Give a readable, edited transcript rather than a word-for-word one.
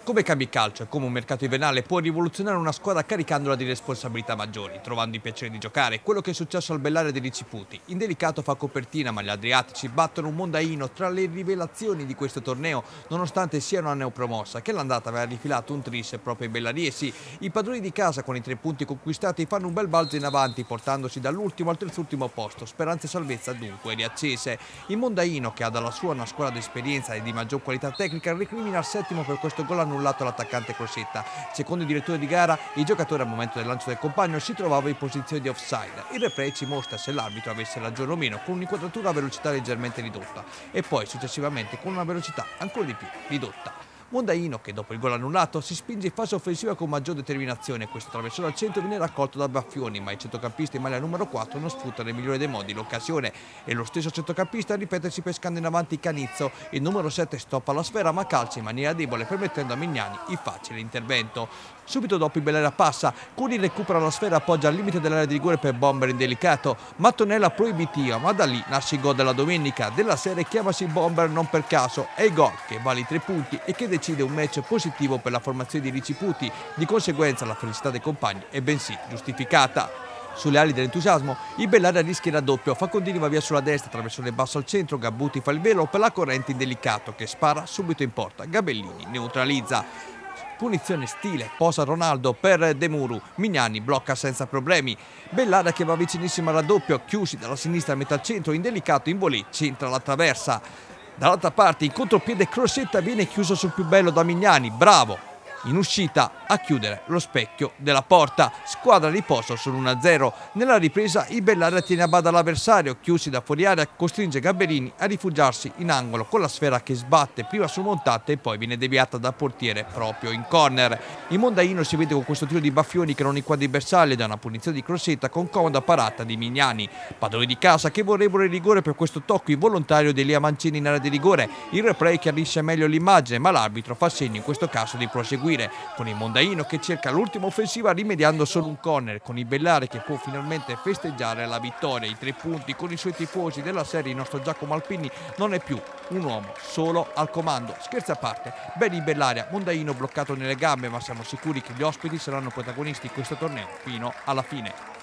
Come cambia il calcio e come un mercato invernale può rivoluzionare una squadra caricandola di responsabilità maggiori, trovando il piacere di giocare, quello che è successo al Bellaria dei Riciputi. Indelicato fa copertina, ma gli adriatici battono un Mondaino tra le rivelazioni di questo torneo, nonostante sia una neopromossa, che l'andata aveva rifilato un tris proprio ai bellariesi. I padroni di casa con i 3 punti conquistati fanno un bel balzo in avanti, portandosi dall'ultimo al terzultimo posto, speranze e salvezza dunque riaccese. Il Mondaino, che ha dalla sua una scuola di esperienza e di maggior qualità tecnica, recrimina al settimo per questo gol annullato all'attaccante Crosetta. Secondo il direttore di gara, il giocatore al momento del lancio del compagno si trovava in posizione di offside. Il replay ci mostra se l'arbitro avesse ragione o meno, con un'inquadratura a velocità leggermente ridotta e poi successivamente con una velocità ancora di più ridotta. Mondaino, che dopo il gol annullato si spinge in fase offensiva con maggior determinazione. Questo traversone al centro viene raccolto da Baffioni, ma il centrocampista in maglia numero 4 non sfrutta nel migliore dei modi l'occasione e lo stesso centrocampista ripetersi pescando in avanti Canizzo. Il numero 7 stoppa la sfera ma calcia in maniera debole, permettendo a Mignani il facile intervento. Subito dopo il Bellaria passa, Curi recupera la sfera e appoggia al limite dell'area di rigore per Bomber indelicato, Mattonella proibitiva, ma da lì nasce il gol della domenica. Della serie chiamasi Bomber non per caso, è il gol che vale i 3 punti e che decide un match positivo per la formazione di Riciputi. Di conseguenza la felicità dei compagni è bensì giustificata. Sulle ali dell'entusiasmo, il Bellaria rischia il raddoppio, Facondini va via sulla destra, traversone basso al centro, Gabbuti fa il velo per la corrente indelicato che spara subito in porta, Gabellini neutralizza. Punizione stile, posa Ronaldo per De Muru, Mignani blocca senza problemi. Bellaria che va vicinissimo al raddoppio, chiusi dalla sinistra a metà centro, indelicato in volée, centra la traversa. Dall'altra parte in contropiede Crosetta viene chiuso sul più bello da Mignani, bravo! In uscita a chiudere lo specchio della porta, squadra riposo sull'1-0. Nella ripresa il Bellaria tiene a bada l'avversario, chiusi da fuori area costringe Gabellini a rifugiarsi in angolo con la sfera che sbatte prima sul montante e poi viene deviata dal portiere proprio in corner. Il Mondaino si vede con questo tiro di Baffioni che non inquadra il bersaglio da una punizione di Crosetta con comoda parata di Mignani. Padroni di casa che vorrebbero il rigore per questo tocco involontario di Elia Mancini in area di rigore. Il replay chiarisce meglio l'immagine, ma l'arbitro fa segno in questo caso di proseguire, con il Mondaino che cerca l'ultima offensiva rimediando solo un corner, con il Bellaria che può finalmente festeggiare la vittoria. I 3 punti con i suoi tifosi della serie. Il nostro Giacomo Alpini non è più un uomo solo al comando. Scherzi a parte, bene il Bellaria, Mondaino bloccato nelle gambe, ma siamo sicuri che gli ospiti saranno protagonisti in questo torneo fino alla fine.